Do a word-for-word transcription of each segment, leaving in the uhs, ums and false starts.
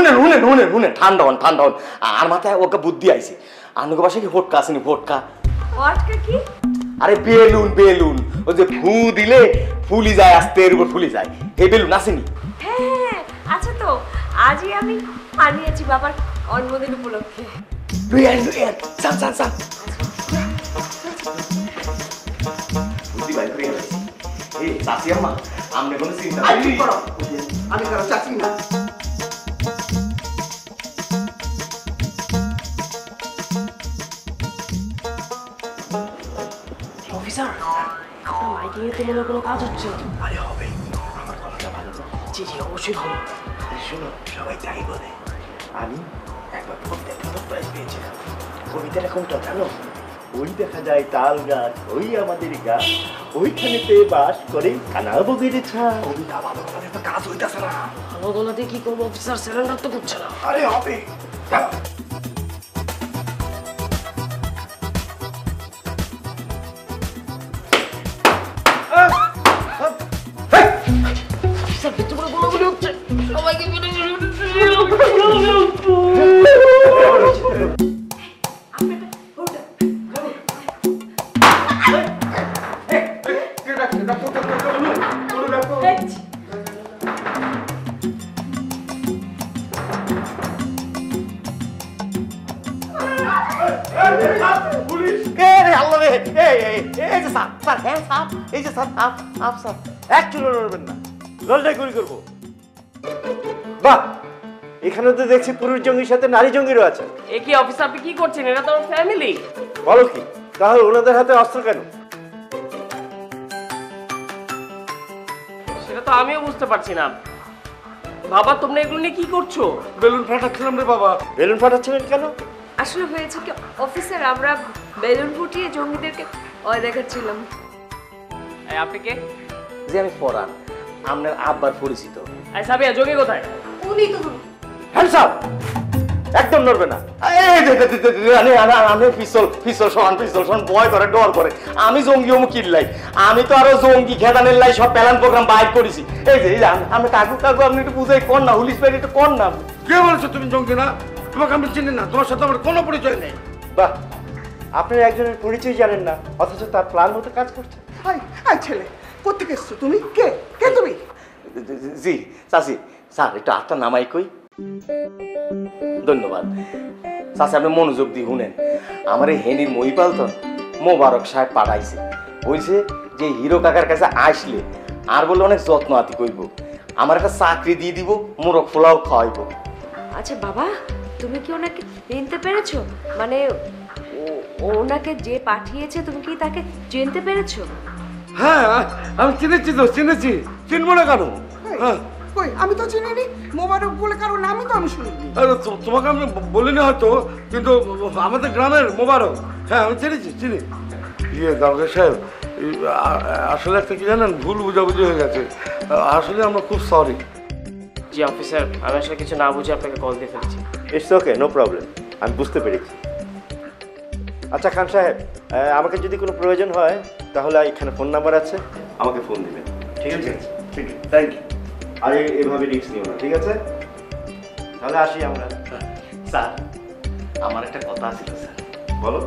শুনেন শুনেন শুনেন শুনেন ঠান্ডা হন ঠান্ডা হন। আর মাথায় ওকে বুদ্ধি আইছে। আনুকে বাসায় কি ফটকা আসেনি ফটকা? ফটকা কি? আরে বেলুন বেলুন, ওই যে ফু দিলে ফুলি যায়, আস্তে এর উপর ফুলি যায়, এই বেলুন আসেনি? হ্যাঁ আচ্ছা, তো আজই আমি আনিয়েছি বাবার জন্মদিন উপলক্ষে। সান সান সান বুদ্ধি ভাই করে গেছে। এই চাচি আম্মা আমনে কোনো চিন্তা নাই করো, আমি কারো চাচি না। অফিসার, আপনার মাইকিং এ তো মনে কোনো কাজ হচ্ছে। আরে হবে, আমার কথাটা ভালো তো। জি জি অবশ্যই হবে। শোনো, সবাই তাই বলে। আমি একবার কবিতা প্রাইজ পেয়েছিলাম। কবিতাটা কোনটা জানো? ওই দেখা যায় তাল গাছ, ওই আমাদের গাছ, ওইখানেতে বাস করে কানাবো গেড়েছা। কবিতা ভালো গলাতে তো কাজ হইতাছে না। ভালো গলাতে কি করবো অফিসার, সিলিন্ডার তো করছে না। আরে হবে। অফিসার ভিতরে গোলাগুলি হচ্ছে, সবাইকে এখানে তো দেখছি পুরুষ জঙ্গির সাথে নারী জঙ্গিরও আছে। এ কি অফিসার, আপনি কি করছেন? এটা তো আমার ফ্যামিলি। বলো কি, তাহলে ওনাদের হাতে অস্ত্র কেন? সেটা তো আমিও বুঝতে পারছি না। বাবা তোমরা এগুলো নিয়ে কি করছো? বেলুন ফাটাচ্ছিলাম রে বাবা। বেলুন ফাটাচ্ছিলেন কেন? আসলে হয়েছে কি অফিসার, আমরা বেলুন ফুটিয়ে জঙ্গিদেরকে ভয় দেখাচ্ছিলাম। আপনি কে? যে আমি পরান, আপনার আব্বার পরিচিত। এই সাবিয়া, জঙ্গি কোথায়? উনি তো হ্যান্ডস আপ! একদম নড়বে না। আমি পিস্তল পিস্তল সমান পিস্তল সমান ভয় করে ডর করে। আমি জঙ্গি অমুক কিল্লাই, আমি তো আরো জঙ্গি খেদানের লাই সব প্ল্যান প্রোগ্রাম বাইর করেছি। এই যে আমি কাকু কাকু আপনি একটু বুঝাই কর না, হুলিস ভাই একটু কর না। কে বলেছো তুমি জঙ্গি না? তোমাকে আমি চিনি না, তোমার সাথে আমার কোনো পরিচয় নেই। বাহ, আপনারা একজনের পরিচয় জানেন না, অথচ তার প্ল্যান মতো কাজ করছে। হাই হাই ছেলে, কোত্থেকে এসছো তুমি? কে কে তুমি? জি চাচি, স্যার একটু হাতটা নামাই কই। ধন্যবাদ চাচি, আপনি মনোযোগ দিয়ে শুনেন। আমার এই হেনির মহিপাল তো মোবারক সাহেব পাঠাইছে, বলছে যে হিরো কাকার কাছে আসলে আর বলে অনেক যত্ন আতি করব, আমার একটা চাকরি দিয়ে দিব, মোরগ ফোলাও খাওয়াইব। আচ্ছা বাবা, তুমি কি ওনাকে চিনতে পেরেছো? মানে ওনাকে যে পাঠিয়েছে তুমি কি তাকে চিনতে পেরেছো? হ্যাঁ আমি চিনেছি তো, চিনেছি, চিনবো না কেন? হ্যাঁ কই, আমি তো চিনিনি। মোবারক বলে কারো নামই তো আমি শুনিনি। আরে তোমাকে আমি বলিনি হয়তো, কিন্তু আমাদের গ্রামের মোবারক। হ্যাঁ আমি চিনেছি, চিনি। ইয়ে দারোগা সাহেব, আসলে একটা কি জানেন, ভুল বুঝাবুঝি হয়ে গেছে। আসলে আমরা খুব সরি। জি অফিসার, আমি আসলে কিছু না বুঝে আপনাকে কল দিয়ে ফেলেছি। ইটস ওকে, নো প্রবলেম, আমি বুঝতে পেরেছি। আচ্ছা খান সাহেব, আমাকে যদি কোনো প্রয়োজন হয় তাহলে এখানে ফোন নাম্বার আছে, আমাকে ফোন দিবেন। ঠিক আছে? ঠিক আছে, থ্যাংক ইউ। আর এভাবে রিস্ক নিও না, ঠিক আছে? তাহলে আসি আমরা। স্যার আমার একটা কথা ছিল স্যার। বলো।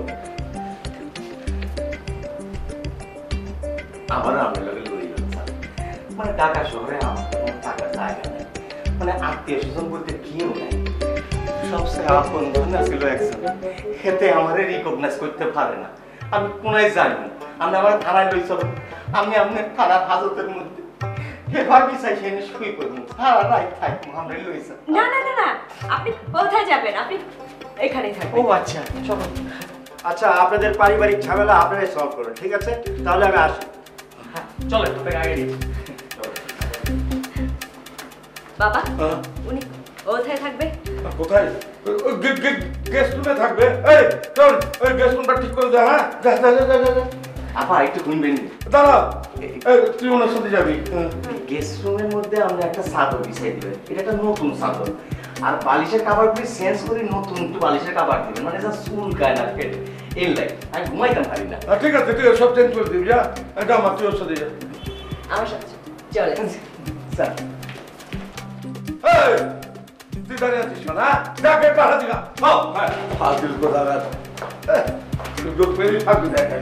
আমার আপনার লগে লড়ি গেল স্যার, মানে ঢাকা শহরে আমার কোনো থাকার জায়গা নেই, মানে আত্মীয় স্বজন বলতে কেউ নাই। সবচেয়ে আপন বন্ধু ছিল একজন, খেতে আমারে রিকগনাইজ করতে পারে না। আমি কোনায় যাই না, আপনি আমার থানায় লই চলেন, আমি আপনার থানার হাজতের মধ্যে এবার বিচাই সেনে শুই করবো, থানা রাই থাকবো, আমরা লইছে। না না না না, আপনি কোথায় যাবেন? আপনি এখানেই থাকবেন। ও আচ্ছা চলো। আচ্ছা, আপনাদের পারিবারিক ঝামেলা আপনারাই সলভ করুন, ঠিক আছে? তাহলে আমি আসি। হ্যাঁ চলো, তোকে আগে দিচ্ছি। বাবা উনি কোথায় থাকবে? কোথায়? গেস্ট রুমে থাকবে। এই চল, ওই গেস্ট রুমটা ঠিক করে দে। হ্যাঁ যা যা যা যা। আপা একটু শুনবেন? দাঁড়া, তুই ওনার সাথে যাবি। গেস্ট রুমের মধ্যে আমরা একটা চাদর বিছাই দিবেন, এটা একটা নতুন চাদর, আর বালিশের কাভারগুলি চেঞ্জ করে নতুন একটু বালিশের কাভার দিবেন, মানে যা চুল গায়ে না ফেটে এর লাগে। আমি ঘুমাইতাম পারি না। ঠিক আছে, তুই সব চেঞ্জ করে দিবি। যা, এটা আমার, তুই ওর সাথে যা। আমার সাথে চলে। স্যার তুই দাঁড়িয়ে আছিস না যাকে পাঠা দিবা ফাজিল কোথাকার সুযোগ পেলেই থাকবি দেখেন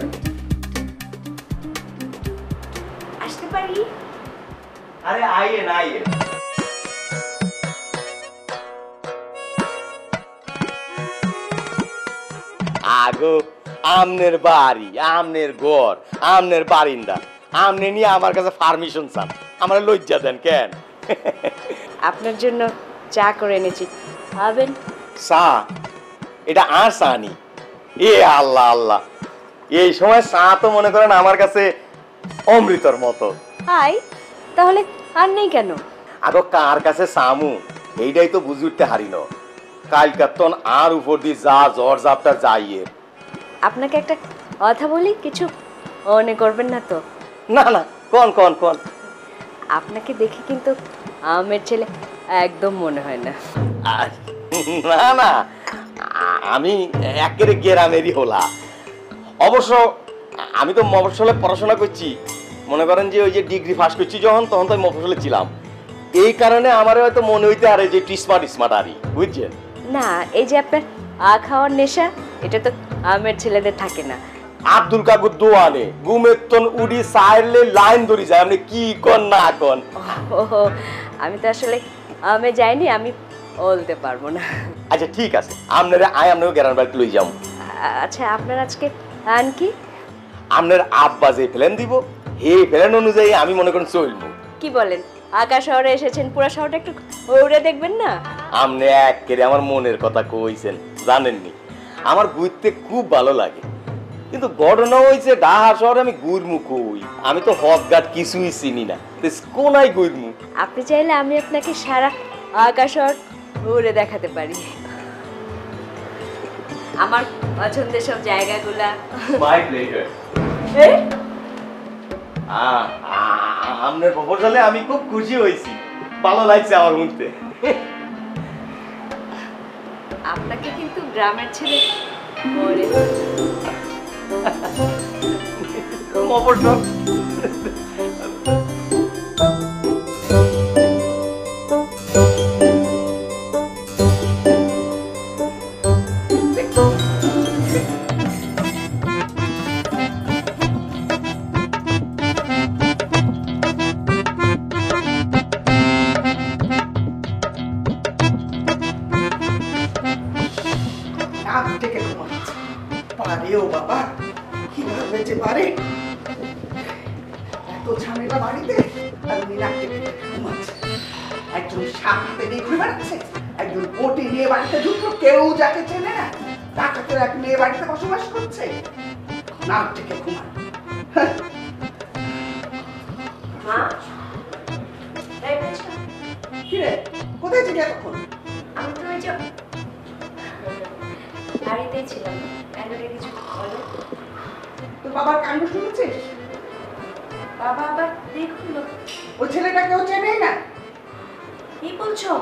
আসতে পারি? আরে আইয়েন আইয়েন। আগো আমনের বাড়ি, আমনের ঘর, আমনের বারিন্দা, আমনে নিয়ে আমার কাছে পারমিশন চান, আমার লজ্জা দেন কেন? আপনার জন্য চা করে এনেছি, খাবেন? চা? এটা আর চা নি? এ আল্লাহ আল্লাহ, এই সময় চা তো মনে করেন আমার কাছে অমৃতর মতো। হাই, তাহলে আর নেই কেন? আগো কার কাছে চামু এইটাই তো বুঝে উঠতে হারিল। কালকার তন আর উপর দিয়ে যা জ্বর জাপটা যাইয়ে। আপনাকে একটা কথা বলি, কিছু মনে করবেন না তো? না না, কোন কোন কোন। আপনাকে দেখে কিন্তু আমের ছেলে একদম মনে হয় না। আর না না, আ- আমি একেবারে গ্রামেরই হলা। অবশ্য আমি তো মফস্বলে পড়াশোনা করছি, মনে করেন যে ওই যে ডিগ্রি পাস করছি যখন, তখন তো আমি মফস্বলে ছিলাম। এই কারণে আমার হয়তো মনে হইতে আরে যে একটু স্মার্ট স্মার্ট আরই, বুঝছেন? না, এই যে আপনার আ খাওয়ার নেশা, এটা তো আমের ছেলেদের থাকে না। আব্দুল কাকুর দোয়ানে গুমের তন উড়ি সাইরলে লাইন ধরি যায়, আপনি কি কন না কন। ওহো, আমি তো আসলে আমে যাইনি, আমি বলতে পারবো না। আচ্ছা ঠিক আছে, আপনারা আয় আপনাকে গ্রামের বাড়িতে লই যাম। আ- আচ্ছা, আপনার আজকে আন কি? আপনার আব্বা যে প্ল্যান দিব হে প্ল্যান অনুযায়ী আমি মনে করেন চলবো। কি বলেন, আকাশ শহরে এসেছেন, পুরো শহরটা একটু উড়ে দেখবেন না? আপনি একেবারে আমার মনের কথা কইছেন, জানেননি আমার ঘুরতে খুব ভালো লাগে, কিন্তু ঘটনা হয়েছে ঢাকা শহরে আমি ঘুরমু কই, আমি তো হদঘাট কিছুই চিনি না, কোনায় ঘুরমু। আপনি চাইলে আমি আপনাকে সারা আকাশ শহর ঘুরে দেখাতে পারি, আমার পছন্দের সব জায়গাগুলা। My pleasure. এ? আপনার প্রপোজালে আমি খুব খুশি হয়েছি, ভালো লাগছে আমার মধ্যে। আপনাকে কিন্তু গ্রামের ছেলে মনে অবশ্য নাক থেকে ঘুমাচ্ছে। পারে ও বাবা, কিভাবে যে পারে? এত ঝামেলা বাড়িতে আর উনি নাক থেকে ঘুমাচ্ছে। একজন সাথে নিয়ে ঘুরে বেড়াচ্ছে, একজন বটি নিয়ে বাড়িতে ঢুকলো, কেউ যাকে চেনে না, ডাকাতের এক মেয়ে বাড়িতে বসবাস করছে, নাক থেকে ঘুমান। মা, এই পেয়েছো? কিরে, কোথায় ছিলি এতক্ষণ? আমি তো ওই যে বাড়িতেই ছিলাম, এলাকায় কিছু বলো। তোর বাবার কাণ্ড শুনেছিস? বাবা আবার দেখুন, ওই ছেলেটা কেউ চেনেই না। কি বলছো?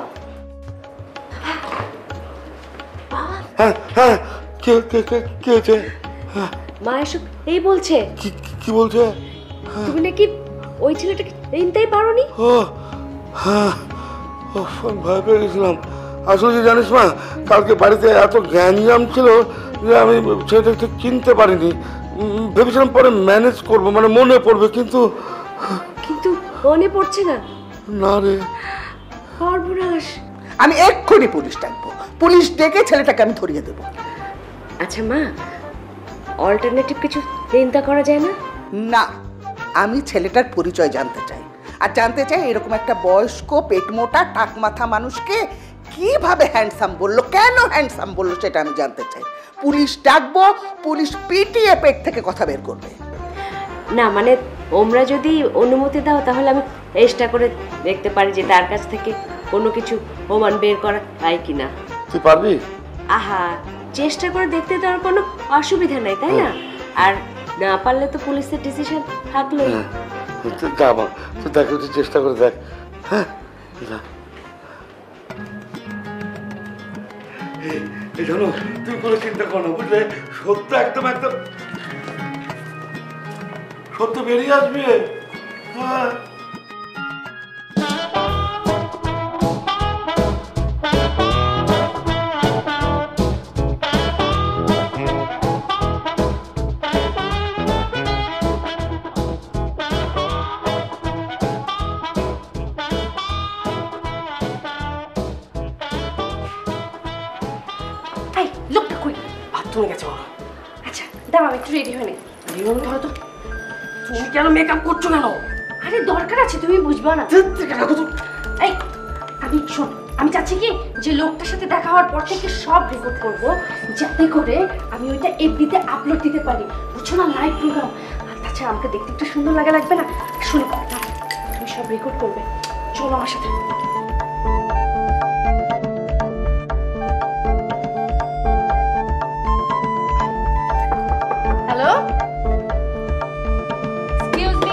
হ্যাঁ হ্যাঁ, কে কে কে কে হয়েছে? মা এসব এই বলছে, কি কি বলছে? তুমি নাকি ওই ছেলেটাকে চিনতেই পারোনি? ও হ্যাঁ, ও আমি ভয় পেয়ে গেছিলাম। আসলে কি জানিস মা, কালকে বাড়িতে এত জ্ঞানজাম ছিল যে আমি সেটা ঠিক চিনতে পারিনি। উম, ভেবেছিলাম পরে ম্যানেজ করব, মানে মনে পড়বে, কিন্তু কিন্তু মনে পড়ছে না। না রে। সর্বনাশ। আমি এক্ষুনি পুলিশ ডাকবো, পুলিশ ডেকে ছেলেটাকে আমি ধরিয়ে দেবো। আচ্ছা মা, অল্টারনেটিভ কিছু চিন্তা করা যায় না? না, আমি ছেলেটার পরিচয় জানতে চাই, আর জানতে চাই এরকম একটা বয়স্ক পেট মোটা টাক মাথা মানুষকে কিভাবে হ্যান্ডসাম বললো, কেন হ্যান্ডসাম বললো সেটা আমি জানতে চাই। পুলিশ ডাকবো, পুলিশ পিটিয়ে পেট থেকে কথা বের করবে। না মানে তোমরা যদি অনুমতি দাও তাহলে আমি চেষ্টা করে দেখতে পারি যে তার কাছ থেকে কোনো কিছু প্রমাণ বের করা যায় কিনা। তুই পারবি? আহা, চেষ্টা করে দেখতে তো আর কোনো অসুবিধা নাই, তাই না? আর না পারলে তো পুলিশের ডিসিশন থাকলো। তুই যা মা, তুই দেখ, তুই চেষ্টা করে দেখ। হ্যাঁ যা। এই জানো, তুই কোনো চিন্তা করো না, বুঝলে? সত্য একদম একদম সত্য বেরিয়ে আসবে। হ্যাঁ এই লোকটা কই? বাথরুমে গেছে ওরা। আচ্ছা দাঁড়াও, আমি একটু রেডি হয়ে নি। জীবন ধরো তো, তুমি কেন মেকআপ করছো কেন? আরে দরকার আছে, তুমি বুঝবা না। এই আমি শোন, আমি চাচ্ছি কি যে লোকটার সাথে দেখা হওয়ার পর থেকে সব রেকর্ড করব, যাতে করে আমি ওইটা এফবিতে আপলোড দিতে পারি, বুঝছো না? Live programme. আর তাছাড়া আমাকে দেখতে একটু সুন্দর লাগা লাগবে না? শুনে কথা, তুমি সব রেকর্ড করবে, চলো আমার সাথে। Hello, excuse me.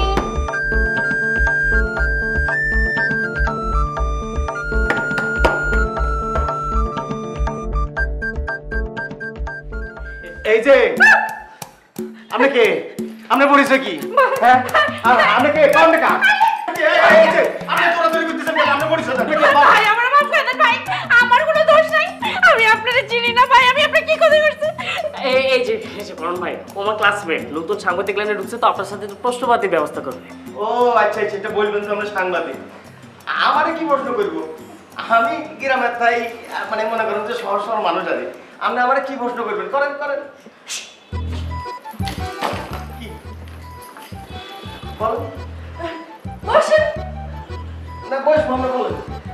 এই যে আপনি কে? আপনার পরিচয় কি? হ্যাঁ আপনি কে? কোন কা? এই যে আপনি দৌড়াদৌড়ি করতেছেন কেন? আপনার পরিচয় কি? ভাই আমার মাফ করে দেন ভাই, আমার কোনো দোষ নাই, আমি আপনাদের চিনি না ভাই, আমি আপনার কি ক্ষতি করছি? এই এই যে এই যে বরণ ভাই, ও আমার ক্লাসমেট, নতুন সাংবাদিক লাইনে ঢুকছে, তো আপনার সাথে একটু প্রশ্নবাদীর ব্যবস্থা করবে। ও আচ্ছা আচ্ছা, এটা বলবেন তো আমরা সাংবাদিক। আমারে কি প্রশ্ন করবো? আমি গ্রামের তাই মানে মনে করেন যে শহর শহর মানুষ আছে, আপনি আমারে কি প্রশ্ন করবেন? করেন করেন। কি বলেন? বসেন। না বসবো, আমরা বলেন।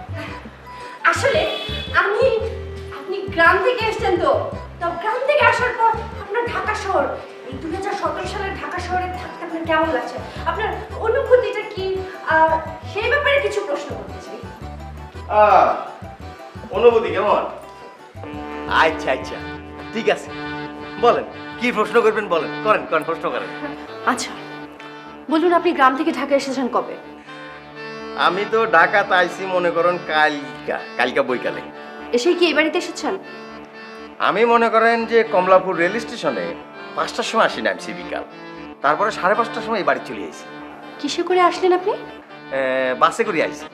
আসলে আমি, আপনি গ্রাম থেকে এসেছেন তো, তো গ্রাম থেকে আসার পর আপনার ঢাকা শহর, এই দুই হাজার সতেরো সালের ঢাকা শহরে থাকতে আপনার কেমন লাগছে, আপনার অনুভূতিটা কি, আর সেই ব্যাপারে কিছু প্রশ্ন করতে চাই। আহ, অনুভূতি কেমন? আচ্ছা আচ্ছা ঠিক আছে, বলেন কি প্রশ্ন করবেন, বলেন। করেন করেন, প্রশ্ন করেন। আচ্ছা বলুন, আপনি গ্রাম থেকে ঢাকা এসেছেন কবে? আমি তো ঢাকাতে আইছি মনে করেন কালকা কালকা বৈকালে। এসেই কি এই বাড়িতে এসেছেন? আমি মনে করেন যে কমলাপুর রেল স্টেশনে পাঁচটার সময় আসি নামছি বিকাল, তারপরে সাড়ে পাঁচটার সময় এই বাড়ি চলে আইছি। কিসে করে আসলেন আপনি? বাসে করে আইছি।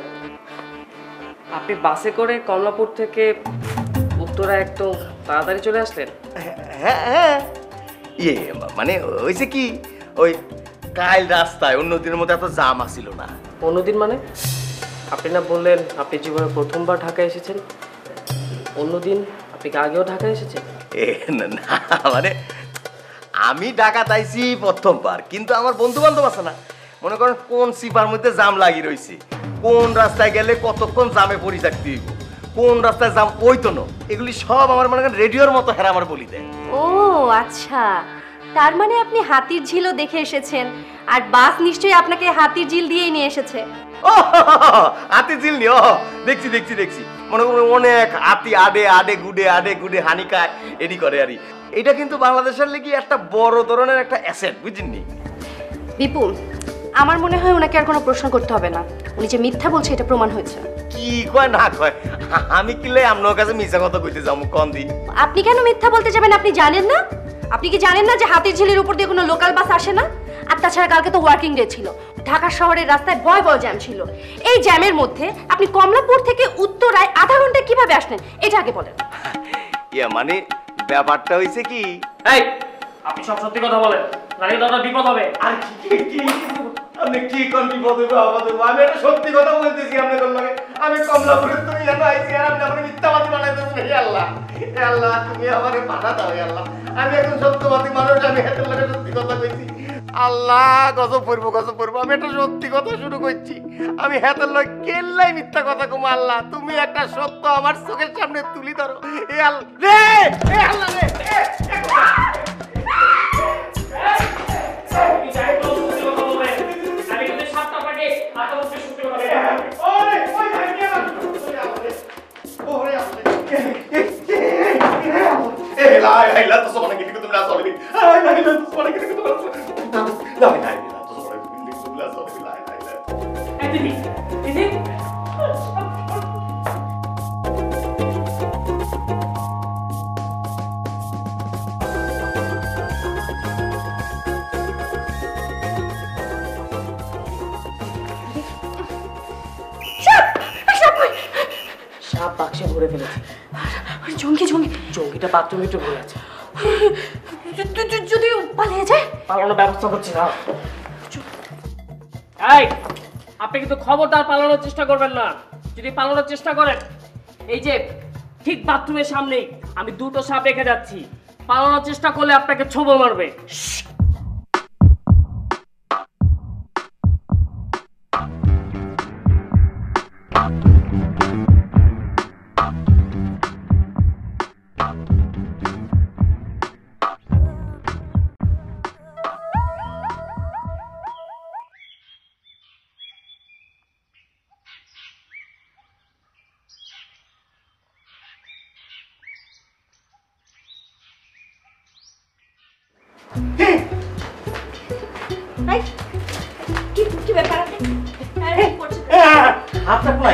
আপনি বাসে করে কমলাপুর থেকে উত্তরা একদম তাড়াতাড়ি চলে আসলেন? হ্যাঁ হ্যাঁ, ইয়ে মানে হয়েছে কি, ওই কাল রাস্তায় অন্য দিনের মতো এত জাম আসিল না। অন্যদিন মানে? আপনি না বললেন আপনি জীবনে প্রথমবার ঢাকায় এসেছেন? অন্যদিন আপনি কি আগেও ঢাকায় এসেছেন? এ না না, মানে আমি ঢাকাতে আইছি প্রথমবার, কিন্তু আমার বন্ধু বান্ধব আছে না, মনে করেন কোন সিপার মধ্যে জাম লাগি রয়েছে, কোন রাস্তায় গেলে কতক্ষণ জামে পড়ে থাকতে হইব, কোন রাস্তায় জাম ওইতো না, এগুলি সব আমার মনে করেন রেডিওর মতো হেরা আমার বলি দেয়। ও আচ্ছা, তার মানে আপনি হাতির ঝিলও দেখে এসেছেন, আর বাস নিশ্চয়ই আপনাকে হাতির ঝিল দিয়েই নিয়ে এসেছে। ও হাতির ঝিল নি? ও দেখছি দেখছি দেখছি, মনে করেন অনেক হাতি আডে আডে গুডে আডে গুডে হানি খায়, এডি করে আরই। এটা কিন্তু বাংলাদেশের লেগে একটা বড় ধরনের একটা অ্যাসেট, বুঝিনি? বিপুল, আমার মনে হয় ওনাকে আর কোনো প্রশ্ন করতে হবে না, উনি যে মিথ্যা বলছে এটা প্রমাণ হয়েছে। কি কয় না কয়, আমি কিলে আপনার কাছে মিছা কথা কইতে যাবো কোন দিন? আপনি কেন মিথ্যা বলতে যাবেন? আপনি জানেন না? আপনি কি জানেন না যে হাতির ঝিলের উপর দিয়ে কোনো লোকাল বাস আসে না? আর তাছাড়া কালকে তো ওয়ার্কিং ডে ছিল, ঢাকা শহরের রাস্তায় ভয় ভয় জ্যাম ছিল। এই জ্যামের মধ্যে আপনি কমলাপুর থেকে উত্তরায় আধা ঘন্টায় কিভাবে আসলেন এটা আগে বলেন। ইয়া মানে ব্যাপারটা হইছে কি, এই আপনি সব সত্যি কথা বলেন, নাকি দাদা বিপদ হবে। আর কি কি আপনি কি কোন বিপদ হইবে আবাদ হইবে? আমি একটা সত্যি কথা বলতেছি আপনাদের লগে, আমি কমলাপুরে তুমি জানো আইছি, আর আপনি আমার মিথ্যাবাদী বানাইতেছেন। হে আল্লাহ, হে আল্লাহ, তুমি আমারে বাধা দাও। হে আল্লাহ, আমি এখন সত্যবাদী মানুষ, আমি হাতের লগে সত্যি কথা কইছি। আল্লাহ গজব পড়বো, গজব পড়বো, আমি একটা সত্যি কথা শুরু করছি, আমি হাতের লগে কেল্লাই মিথ্যা কথা কম। আল্লাহ তুমি একটা সত্য আমার চোখের সামনে তুলি ধরো। হে আল্লাহ রে, হে আল্লাহ রে, এ, এ কথা। আপনি যাই বলুন সত্যি কথা বলবেন, আমি কিন্তু সাতটা পাকে আট বছর সত্যি কথা বলবেন। ওরে ওই ভাই নিয়ে না, ওরে আল্লাহ, এ লা লা তো সোনা কি তুমি না সরি, আই না না সোনা কি তুমি না সরি, লা না না তো সোনা কি তুমি না সরি, লা লা লা। এই দিদি দিদি সাপ বাক্সে ভরে ফেলেছে। জঙ্গি জঙ্গি চৌকিটা বাথরুমে একটু ভরে আছে, যদি পালিয়ে যায়? পালানোর ব্যবস্থা করছি না। এই আপনি কিন্তু খবরদার পালানোর চেষ্টা করবেন না, যদি পালানোর চেষ্টা করেন এই যে ঠিক বাথরুমের সামনেই আমি দুটো সাপ রেখে যাচ্ছি। পালানোর চেষ্টা করলে আপনাকে ছোবল মারবে। এই, কি কি ব্যাপার আপনি? আরে, কি করছেন? হাতটা কোনাই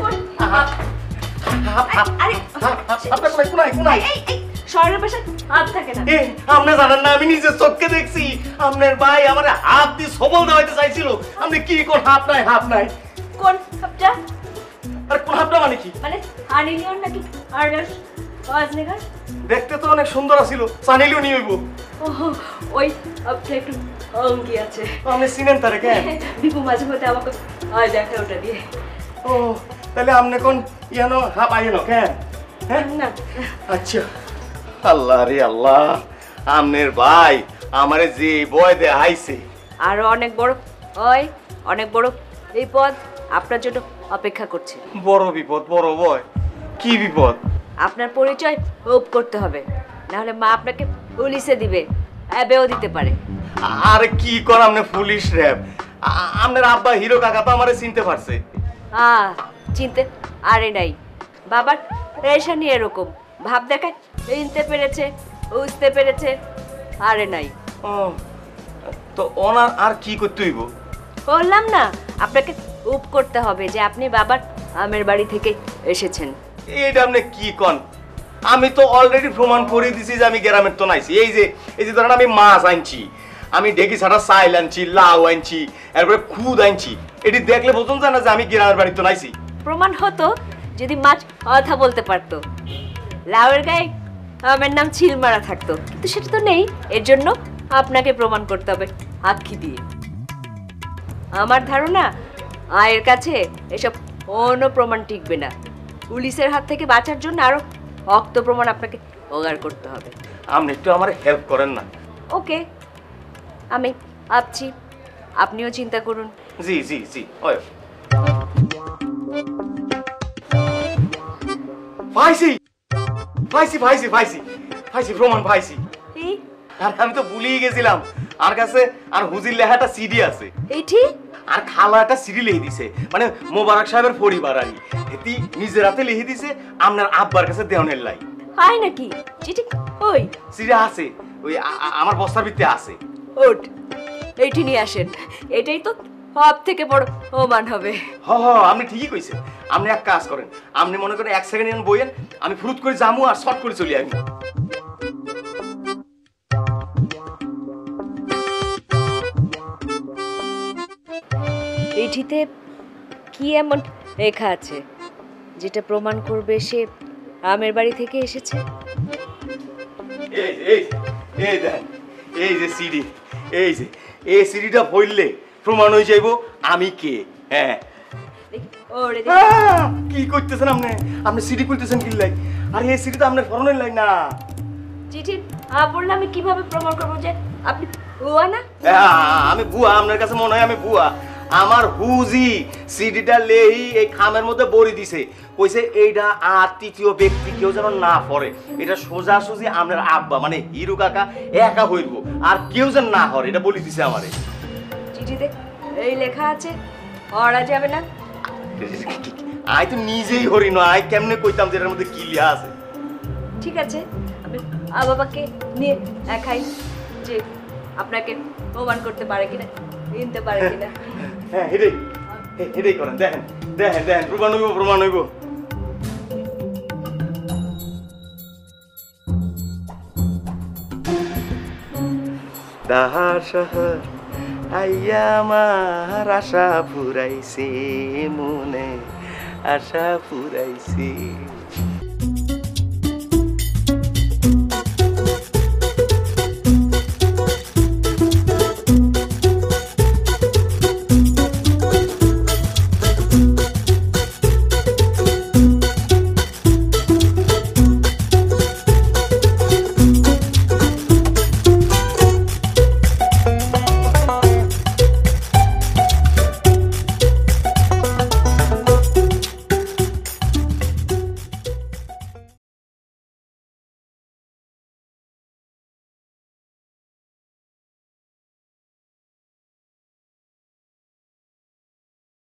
আরে, হাতটা কোনাই কোনাই কোনাই এই, এই, শরীরের পাশে হাত থাকে না। এ আপনি জানেন না আমি নিজের চোখকে দেখছি আপনার ভাই আমার হাত দিয়ে সবল দেওয়াইতে চাইছিল। আপনি কি কোন হাত নাই হাত নাই কোন হাতটা? আর কোন হাতটা মানে কি? মানে হানি লিওন নাকি আর্নাস ওয়াজনেগার? দেখতে তো অনেক সুন্দর ছিল, চানিলিও নিয়ে হইব। ও ওই আপনার একটু অঙ্কি আছে। আপনি চিনেন তারে কেন? বিপু মাঝে মধ্যে আমাকে আয় দেখে ওটা দিয়ে। ও তাহলে আপনি কোন ইয়ানো হাপ আইনো কেন? হ্যাঁ না আচ্ছা। আল্লাহ রে আল্লাহ, আমনের ভাই আমারে যে বয় দে আইছে। আরো অনেক বড় ওই অনেক বড় এই পদ আপনার জন্য অপেক্ষা করছে। বড় বিপদ, বড় ভয়। কি বিপদ? আপনার পরিচয় হোপ করতে হবে, না হলে মা আপনাকে পুলিশে দিবে, অ্যাবেও দিতে পারে। আরে কি কর আপনি পুলিশ র্যাব? আপনার আব্বা হিরো কাকা তো আমারে চিনতে পারছে। আ চিনতে আরে নাই, বাবার রেশানি এরকম ভাব দেখায়, চিনতে পেরেছে, বুঝতে পেরেছে, আরে নাই। ও তো ওনার আর কি করতে হইব? বললাম না আপনাকে উপ করতে হবে যে আপনি বাবার আমের বাড়ি থেকে এসেছেন। এইটা আপনি কি কন? আমি তো অলরেডি প্রমাণ করে দিছি যে আমি গ্রামের তো নাইছি। এই যে এই যে ধরেন আমি মাছ আনছি, আমি ঢেকি ছাড়া চাইল আনছি, লাউ আনছি, এরপরে খুদ আনছি, এটি দেখলে বোঝন যায় না যে আমি গ্রামের বাড়ি তো নাইছি। প্রমাণ হতো যদি মাছ কথা বলতে পারতো, লাউয়ের গায়ে আমের নাম ছিল মারা থাকতো, কিন্তু সেটা তো নেই। এর জন্য আপনাকে প্রমাণ করতে হবে আঁখি দিয়ে। আমার ধারণা আয়ের কাছে এসব কোনো প্রমাণ টিকবে না। পুলিশের হাত থেকে বাঁচার জন্য আরো শক্ত প্রমাণ আপনাকে জোগাড় করতে হবে। আপনি একটু আমার হেল্প করেন না? ওকে, আমি ভাবছি, আপনিও চিন্তা করুন। জি জি জি ওই ভাইসি ভাইসি ভাইসি ভাইসি ভাইসি প্রমাণ ভাইসি। এই আর আমি তো ভুলিয়ে গেছিলাম, আর কাছে আর হুজির লেখাটা সিডি আছে, এইটি আর খালা একটা সিডি লিখে দিছে, মানে মোবারক সাহেবের পরিবার আর এটি নিজের হাতে লিখে দিছে আপনার আব্বার কাছে দেওয়ানের লাই। হয় নাকি? চিঠি ওই সিডি আছে, ওই আ- আ- আমার বস্তার ভিতরে আছে। ওট এইটি নিয়ে আসেন, এটাই তো সব থেকে বড় প্রমাণ হবে। হ হ আপনি ঠিকই কইছেন। আপনি এক কাজ করেন, আপনি মনে করেন এক সেকেন্ড বইয়েন, আমি ফুরুত করে যামু আর শর্ট করে চলি আমি। এইটিতে কি এমন লেখা আছে যেটা প্রমাণ করবে সে আমের বাড়ি থেকে এসেছে? এই যে এই যে, এই দেন এই যে সিডি, এই যে এই সিডিটা পড়লে প্রমাণ হয়ে যাইব আমি কে। হ্যাঁ দেখি, ওরে দেখি। আহ, কি করতেছেন আপনি? আপনি সিডি করতেছেন কি লাই? আর এই সিডি তো আপনার ফরনের লাই না। চিঠি আ পড়লে আমি কিভাবে প্রমাণ করবো যে আপনি হুয়া না? আহ, আমি বুয়া, আপনার কাছে মনে হয় আমি বুয়া। আমার হুজি সিডিটা লেই এই খামের মধ্যে বড়ি দিছে, কইছে এইটা আর তৃতীয় ব্যক্তি কেউ যেন না পড়ে, এটা সোজাসুজি আপনার আব্বা মানে হিরু কাকা একা হইব, আর কেউ যেন না হরে, এটা বলি দিছে আমারে। চিঠিতে এই লেখা আছে, পড়া যাবে না। আই তো নিজেই হরি না, আই কেমনে কইতাম যে এটার মধ্যে কি লিয়া আছে। ঠিক আছে, আমি আ বাবাকে নিয়ে দেখাই যে আপনাকে প্রমাণ করতে পারে কিনা, চিনতে পারে কিনা। হ্যাঁ এটাই এটাই করেন, দেখেন দেখেন দেখেন প্রমাণ হইব প্রমাণ হইব। দাহার শহর আইয়া আমার আশা ফুরাইছে মনে, আশা ফুরাইছে।